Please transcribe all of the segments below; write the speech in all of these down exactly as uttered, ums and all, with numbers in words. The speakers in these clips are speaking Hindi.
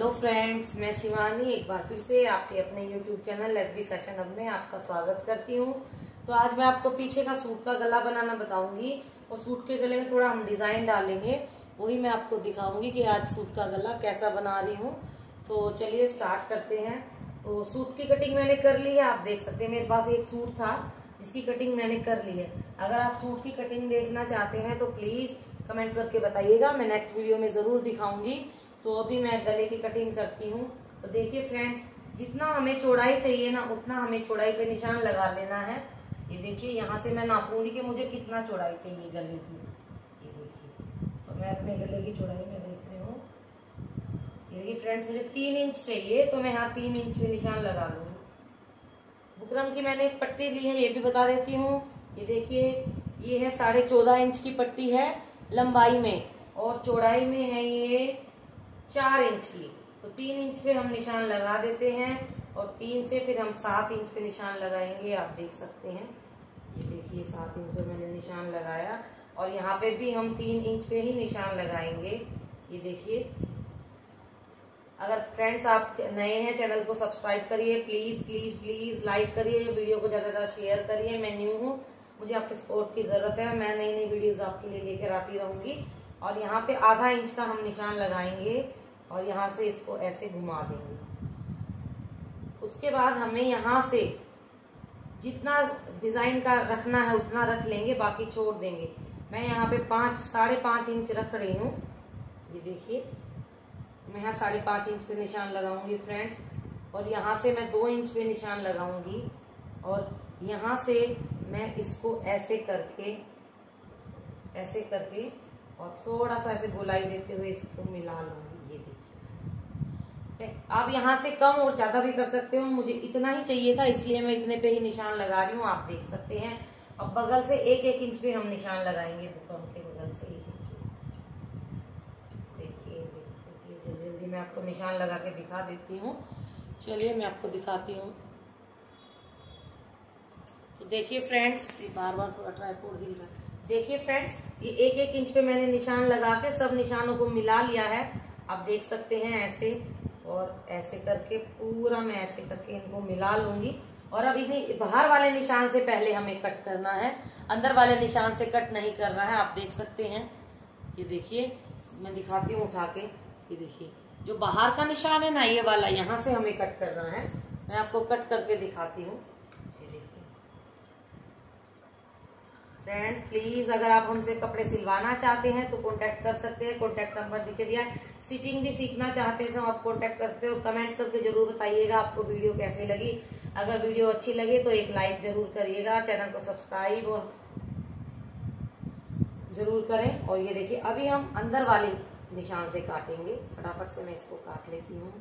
हेलो फ्रेंड्स, मैं शिवानी एक बार फिर से आपके अपने YouTube channel SB fashion hub में आपका स्वागत करती हूँ। तो आज मैं आपको पीछे का सूट का गला बनाना बताऊंगी और सूट के गले में थोड़ा हम डिजाइन डालेंगे, वही मैं आपको दिखाऊंगी कि आज सूट का गला कैसा बना रही हूँ। तो चलिए स्टार्ट करते हैं। तो सूट की कटिंग मैंने कर ली है, आप देख सकते हैं मेरे पास एक सूट था जिसकी कटिंग मैंने कर ली है। अगर आप सूट की कटिंग देखना चाहते हैं तो प्लीज कमेंट करके बताइएगा, मैं नेक्स्ट वीडियो में जरूर दिखाऊंगी। तो अभी मैं गले की कटिंग करती हूँ। तो देखिए फ्रेंड्स, जितना हमें चौड़ाई चाहिए ना उतना हमें चौड़ाई पे निशान लगा लेना है। ये देखिए, यहाँ से मैं नापूंगी कि मुझे कितना चौड़ाई चाहिए गले की। ये देखिए, तो मैं अपने गले की चौड़ाई में देख रही हूँ। ये देखिए फ्रेंड्स, मुझे तीन इंच चाहिए तो मैं यहाँ तीन इंच पे निशान लगा लूंगी। बुकरम की मैंने एक पट्टी ली है, ये भी बता देती हूँ। ये देखिए, ये है साढ़े चौदह इंच की पट्टी है लंबाई में और चौड़ाई में है ये चार इंच की। तो तीन इंच पे हम निशान लगा देते हैं और तीन से फिर हम सात इंच पे निशान लगाएंगे। आप देख सकते हैं, ये देखिए सात इंच पे मैंने निशान लगाया और यहाँ पे भी हम तीन इंच पे ही निशान लगाएंगे। ये देखिए, अगर फ्रेंड्स आप नए हैं चैनल को सब्सक्राइब करिए, प्लीज प्लीज प्लीज लाइक करिए, वीडियो को ज्यादा ज्यादा शेयर करिए। मैं न्यू हूँ, मुझे आपके सपोर्ट की जरूरत है, मैं नई नई वीडियोस आपके लिए लेकर आती रहूंगी। और यहाँ पे आधा इंच का हम निशान लगाएंगे और यहाँ से इसको ऐसे घुमा देंगे। उसके बाद हमें यहाँ से जितना डिजाइन का रखना है उतना रख लेंगे, बाकी छोड़ देंगे। मैं यहाँ पे पांच साढ़े पांच इंच रख रही हूँ। ये देखिए, मैं यहाँ साढ़े पांच इंच पे निशान लगाऊंगी फ्रेंड्स, और यहाँ से मैं दो इंच पे निशान लगाऊंगी और यहाँ से मैं इसको ऐसे करके ऐसे करके और थोड़ा सा ऐसे गोलाई देते हुए इसको मिला लूंगी। ये देखिए, आप यहाँ से कम और ज्यादा भी कर सकते हो, मुझे इतना ही चाहिए था इसलिए मैं इतने पे ही निशान लगा रही हूँ। आप देख सकते हैं। अब बगल से एक एक इंच पे हम निशान लगाएंगे, बुकरम के बगल से। ये देखिए देखिए देखिए जल्दी जल्दी मैं आपको निशान लगा के दिखा देती हूँ। चलिए मैं आपको दिखाती हूँ। तो देखिए फ्रेंड्स, ये बार बार थोड़ा ट्राइपॉड हिल रहा है। देखिए फ्रेंड्स, ये एक एक इंच पे मैंने निशान लगा के सब निशानों को मिला लिया है। आप देख सकते हैं ऐसे और ऐसे करके पूरा मैं ऐसे करके इनको मिला लूंगी। और अब इन्हें बाहर वाले निशान से पहले हमें कट करना है, अंदर वाले निशान से कट नहीं करना है। आप देख सकते हैं, ये देखिए मैं दिखाती हूँ उठा के। ये देखिए, जो बाहर का निशान है ना ये वाला, यहाँ से हमें कट करना है। मैं आपको कट करके दिखाती हूँ। फ्रेंड्स प्लीज, अगर आप हमसे कपड़े सिलवाना चाहते हैं तो कांटेक्ट कर सकते हैं, कांटेक्ट नंबर नीचे दिया है। स्टिचिंग भी सीखना चाहते हैं तो आप कांटेक्ट करते हो। कमेंट्स करके जरूर बताइएगा आपको वीडियो कैसे लगी। अगर वीडियो अच्छी लगे तो एक लाइक जरूर करिएगा, चैनल को सब्सक्राइब और जरूर करें। और ये देखिए, अभी हम अंदर वाले निशान से काटेंगे। फटाफट से मैं इसको काट लेती हूँ।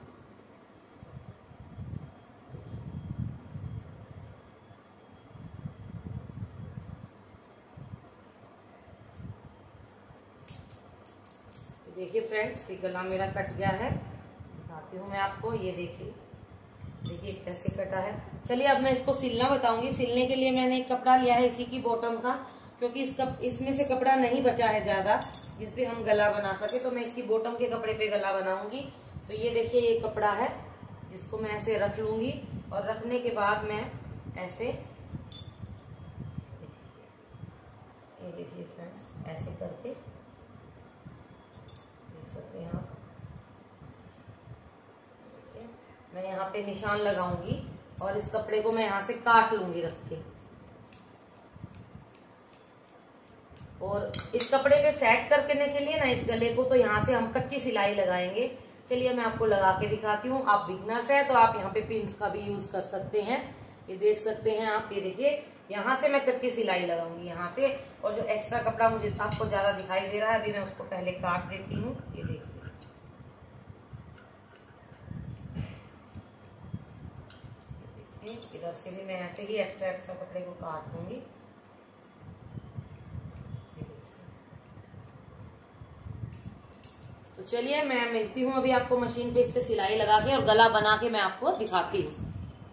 देखिए फ्रेंड्स, ये गला मेरा कट गया है, दिखाती हूँ मैं आपको। ये देखिए देखिए कैसे कटा है। चलिए अब मैं इसको सिलना बताऊंगी। सिलने के लिए मैंने एक कपड़ा लिया है इसी की बॉटम का, क्योंकि इस कप, इसमें से कपड़ा नहीं बचा है ज्यादा जिस पे हम गला बना सके, तो मैं इसकी बॉटम के कपड़े पे गला बनाऊंगी। तो ये देखिए, ये कपड़ा है जिसको मैं ऐसे रख लूंगी और रखने के बाद मैं ऐसे, ये देखिए फ्रेंड्स, ऐसे करके सकते हैं आप। मैं यहाँ पे निशान लगाऊंगी और इस कपड़े को मैं यहाँ से काट लूंगी रख के। और इस कपड़े पे सेट करने के लिए ना इस गले को, तो यहाँ से हम कच्ची सिलाई लगाएंगे। चलिए मैं आपको लगा के दिखाती हूँ। आप बिगनर्स हैं तो आप यहाँ पे पिंस का भी यूज कर सकते हैं। ये देख सकते हैं आप। ये देखिए, यहाँ से मैं कच्ची सिलाई लगाऊंगी यहाँ से, और जो एक्स्ट्रा कपड़ा मुझे आपको ज्यादा दिखाई दे रहा है अभी मैं उसको पहले काट देती हूँ। ये देखिए, इधर से भी मैं ऐसे ही एक्स्ट्रा एक्स्ट्रा कपड़े को काट दूंगी। तो चलिए मैं मिलती हूँ अभी आपको मशीन पे इससे सिलाई लगा के और गला बना के मैं आपको दिखाती हूँ।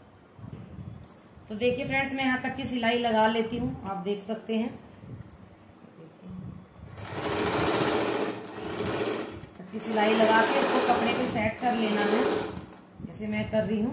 तो देखिए फ्रेंड्स, मैं यहाँ कच्ची सिलाई लगा लेती हूँ, आप देख सकते हैं। कच्ची सिलाई लगा के इसको कपड़े पे सेट कर लेना है, जैसे मैं कर रही हूँ।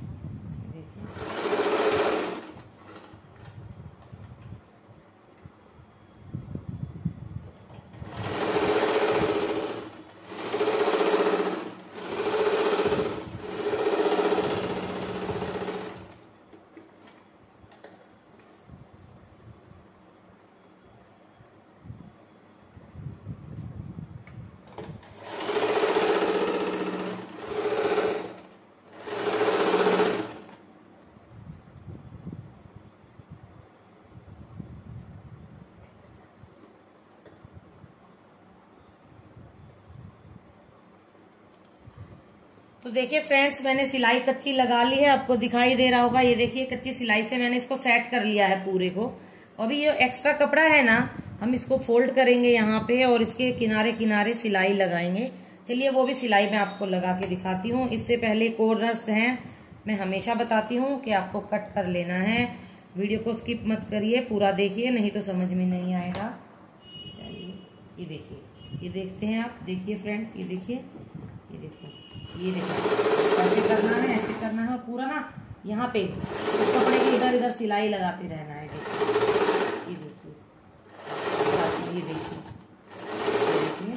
तो देखिए फ्रेंड्स, मैंने सिलाई कच्ची लगा ली है, आपको दिखाई दे रहा होगा। ये देखिए कच्ची सिलाई से मैंने इसको सेट कर लिया है पूरे को। अभी ये एक्स्ट्रा कपड़ा है ना, हम इसको फोल्ड करेंगे यहाँ पे और इसके किनारे किनारे सिलाई लगाएंगे। चलिए वो भी सिलाई मैं आपको लगा के दिखाती हूँ। इससे पहले कॉर्नर्स हैं, मैं हमेशा बताती हूँ कि आपको कट कर लेना है। वीडियो को स्किप मत करिए, पूरा देखिए, नहीं तो समझ में नहीं आएगा। चलिए ये देखिए, ये देखते हैं आप, देखिए फ्रेंड्स, ये देखिए, ये देखो, ये देखो ऐसे करना है, ऐसे करना है और पूरा ना यहाँ पे इस कपड़े के इधर इधर सिलाई लगाते रहना है। देखिए, ये देखिए, ये देखिए, देखिए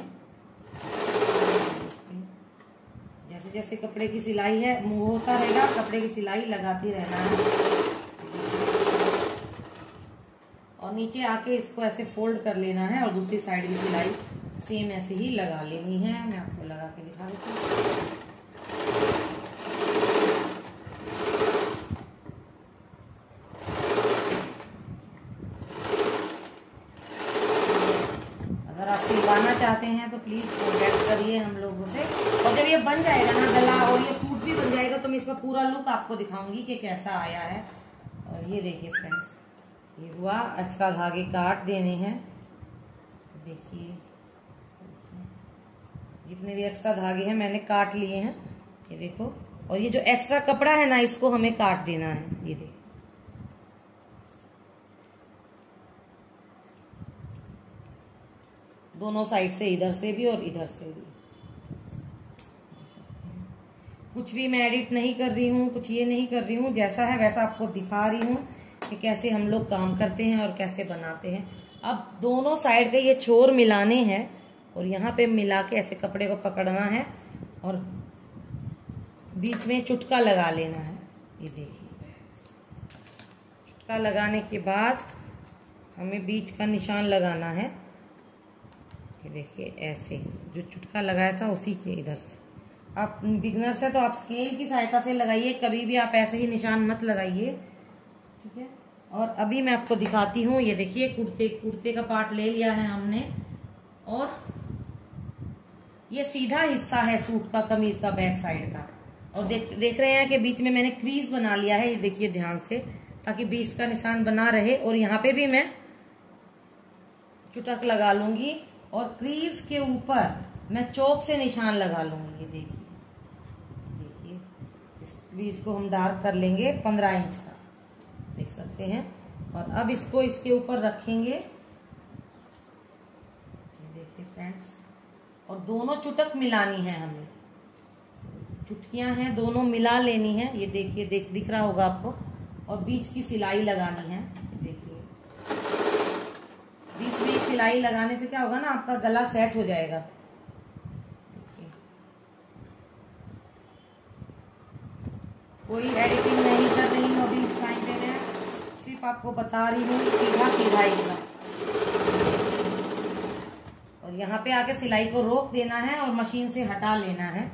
जैसे जैसे कपड़े की सिलाई है मूव होता रहेगा, कपड़े की सिलाई लगाती रहना है और नीचे आके इसको ऐसे फोल्ड कर लेना है और दूसरी साइड की सिलाई सेम ऐसे ही लगा लेनी है। मैं आपको लगा के दिखा देती हूँ। अगर आप सिलवाना चाहते हैं तो प्लीज कॉन्टेक्ट करिए हम लोगों से। और जब ये बन जाएगा ना गला और ये सूट भी बन जाएगा तो मैं इसका पूरा लुक आपको दिखाऊंगी कि कैसा आया है। और ये देखिए फ्रेंड्स, ये हुआ, एक्स्ट्रा धागे काट देने हैं। देखिए जितने भी एक्स्ट्रा धागे हैं मैंने काट लिए हैं, ये देखो। और ये जो एक्स्ट्रा कपड़ा है ना, इसको हमें काट देना है। ये देखो, दोनों साइड से, इधर से भी और इधर से भी। कुछ भी मैं एडिट नहीं कर रही हूँ, कुछ ये नहीं कर रही हूँ, जैसा है वैसा आपको दिखा रही हूँ कि कैसे हम लोग काम करते हैं और कैसे बनाते हैं। अब दोनों साइड के ये छोर मिलाने हैं और यहाँ पे मिला के ऐसे कपड़े को पकड़ना है और बीच में चुटका लगा लेना है। ये देखिए, चुटका लगाने के बाद हमें बीच का निशान लगाना है। ये देखिए ऐसे, जो चुटका लगाया था उसी के इधर से। आप बिगनर्स है तो आप स्केल की सहायता से लगाइए, कभी भी आप ऐसे ही निशान मत लगाइए, ठीक है। और अभी मैं आपको दिखाती हूँ। ये देखिए कुर्ते कुर्ते का पार्ट ले लिया है हमने और ये सीधा हिस्सा है सूट का, कमीज का बैक साइड का। और देख देख रहे हैं कि बीच में मैंने क्रीज बना लिया है, ये देखिए ध्यान से, ताकि बीच का निशान बना रहे। और यहाँ पे भी मैं चुटक लगा लूंगी और क्रीज के ऊपर मैं चौक से निशान लगा लूंगी। ये देखिए, देखिए इस क्रीज को हम डार्क कर लेंगे पंद्रह इंच का, देख सकते हैं। और अब इसको इसके ऊपर रखेंगे, देखिए फ्रेंड्स। और दोनों चुटक मिलानी है हमें, चुटकियां हैं दोनों मिला लेनी है। ये देखिए, देख दिख रहा होगा आपको। और बीच की सिलाई लगानी है। देखिए बीच में सिलाई लगाने से क्या होगा ना, आपका गला सेट हो जाएगा। देखिए, कोई एडिटिंग नहीं कर रही हूँ अभी इस टाइम पे, मैं सिर्फ आपको बता रही हूँ सीधा सीधा इतना। और यहाँ पे आके सिलाई को रोक देना है और मशीन से हटा लेना है।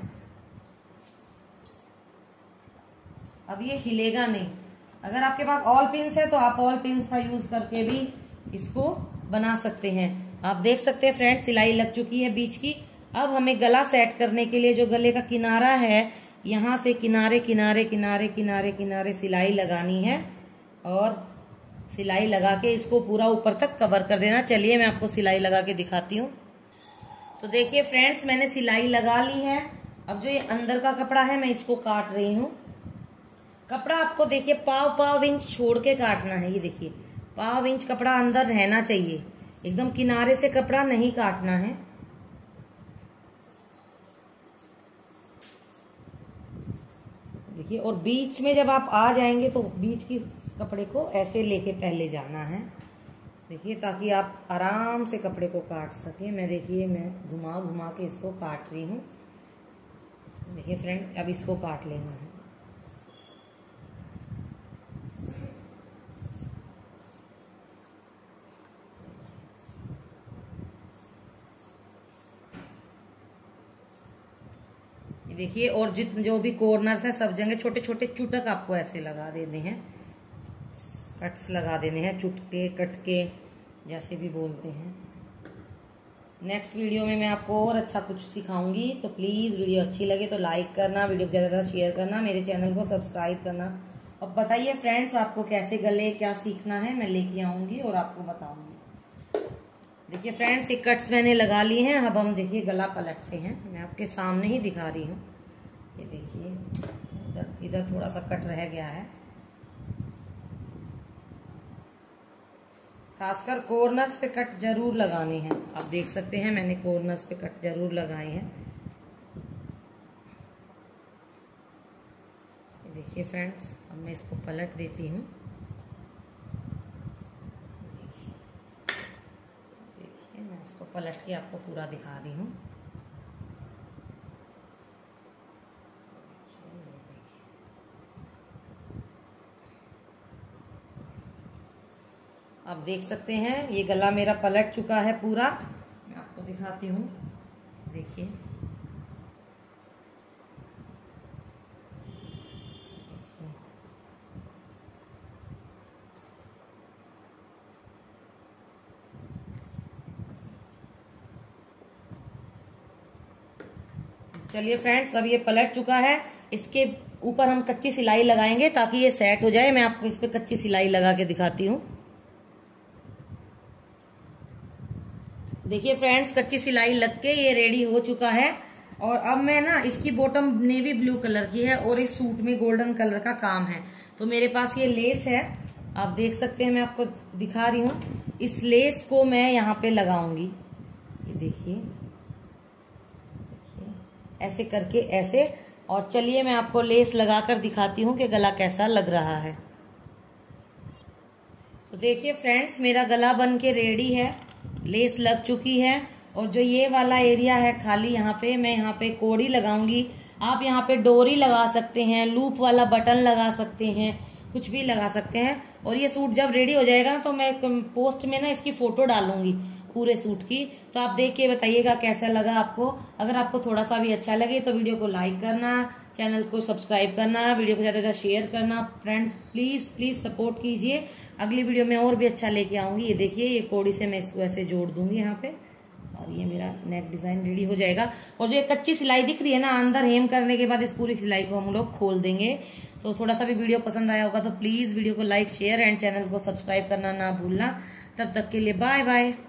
अब ये हिलेगा नहीं। अगर आपके पास ऑल पिन्स है तो आप ऑल पिन्स का यूज करके भी इसको बना सकते हैं। आप देख सकते हैं फ्रेंड, सिलाई लग चुकी है बीच की। अब हमें गला सेट करने के लिए जो गले का किनारा है, यहाँ से किनारे किनारे किनारे किनारे किनारे सिलाई लगानी है और सिलाई लगा के इसको पूरा ऊपर तक कवर कर देना। चलिए मैं आपको सिलाई लगा के दिखाती हूँ। तो देखिए फ्रेंड्स, मैंने सिलाई लगा ली है। अब जो ये अंदर का कपड़ा है मैं इसको काट रही हूँ। कपड़ा आपको देखिए पाव पाव इंच छोड़ के काटना है। ये देखिए पाव इंच कपड़ा अंदर रहना चाहिए, एकदम किनारे से कपड़ा नहीं काटना है। देखिए, और बीच में जब आप आ जाएंगे तो बीच की कपड़े को ऐसे लेके पहले जाना है, देखिए, ताकि आप आराम से कपड़े को काट सके। मैं देखिए मैं घुमा घुमा के इसको काट रही हूँ। देखिए फ्रेंड, अब इसको काट लेना है। देखिए, और जित जो भी कॉर्नर्स है सब जगह छोटे छोटे चुटक आपको ऐसे लगा देने हैं, कट्स लगा देने हैं, चुटके कटके जैसे भी बोलते हैं। नेक्स्ट वीडियो में मैं आपको और अच्छा कुछ सिखाऊंगी, तो प्लीज़ वीडियो अच्छी लगे तो लाइक करना, वीडियो को ज़्यादा ज़्यादा शेयर करना, मेरे चैनल को सब्सक्राइब करना। अब बताइए फ्रेंड्स, आपको कैसे गले क्या सीखना है, मैं लेके आऊँगी और आपको बताऊँगी। देखिए फ्रेंड्स, ये कट्स मैंने लगा लिए हैं। अब हम देखिए गला पलटते हैं, मैं आपके सामने ही दिखा रही हूँ। ये देखिए, इधर इधर थोड़ा सा कट रह गया है, खासकर कॉर्नर्स पे कट जरूर लगाने हैं। आप देख सकते हैं मैंने कॉर्नर्स पे कट जरूर लगाए हैं। देखिए फ्रेंड्स, अब मैं इसको पलट देती हूँ। देखिए, मैं इसको पलट के आपको पूरा दिखा रही हूँ। आप देख सकते हैं ये गला मेरा पलट चुका है पूरा। मैं आपको दिखाती हूँ, देखिए। चलिए फ्रेंड्स, अब ये पलट चुका है। इसके ऊपर हम कच्ची सिलाई लगाएंगे ताकि ये सेट हो जाए। मैं आपको इस पे कच्ची सिलाई लगा के दिखाती हूँ। देखिए फ्रेंड्स, कच्ची सिलाई लग के ये रेडी हो चुका है। और अब मैं ना, इसकी बॉटम नेवी ब्लू कलर की है और इस सूट में गोल्डन कलर का काम है। तो मेरे पास ये लेस है, आप देख सकते हैं, मैं आपको दिखा रही हूँ। इस लेस को मैं यहाँ पे लगाऊंगी। ये देखिए, देखिए ऐसे करके ऐसे। और चलिए मैं आपको लेस लगाकर दिखाती हूँ कि गला कैसा लग रहा है। तो देखिए फ्रेंड्स, मेरा गला बन के रेडी है, लेस लग चुकी है। और जो ये वाला एरिया है खाली, यहाँ पे मैं यहाँ पे कोड़ी लगाऊंगी। आप यहाँ पे डोरी लगा सकते हैं, लूप वाला बटन लगा सकते हैं, कुछ भी लगा सकते हैं। और ये सूट जब रेडी हो जाएगा तो मैं पोस्ट में ना इसकी फोटो डालूंगी पूरे सूट की, तो आप देख के बताइएगा कैसा लगा आपको। अगर आपको थोड़ा सा भी अच्छा लगे तो वीडियो को लाइक करना, चैनल को सब्सक्राइब करना, वीडियो को ज्यादा ज्यादा शेयर करना। फ्रेंड्स प्लीज प्लीज सपोर्ट कीजिए। अगली वीडियो में और भी अच्छा लेके आऊंगी। ये देखिए, ये कोड़ी से मैं इसको ऐसे जोड़ दूंगी यहाँ पे, और ये मेरा नेक डिजाइन रेडी हो जाएगा। और जो ये कच्ची सिलाई दिख रही है ना, अंदर हेम करने के बाद इस पूरी सिलाई को हम लोग खोल देंगे। तो थोड़ा सा भी वीडियो पसंद आया होगा तो प्लीज वीडियो को लाइक शेयर एंड चैनल को सब्सक्राइब करना ना भूलना। तब तक के लिए बाय बाय।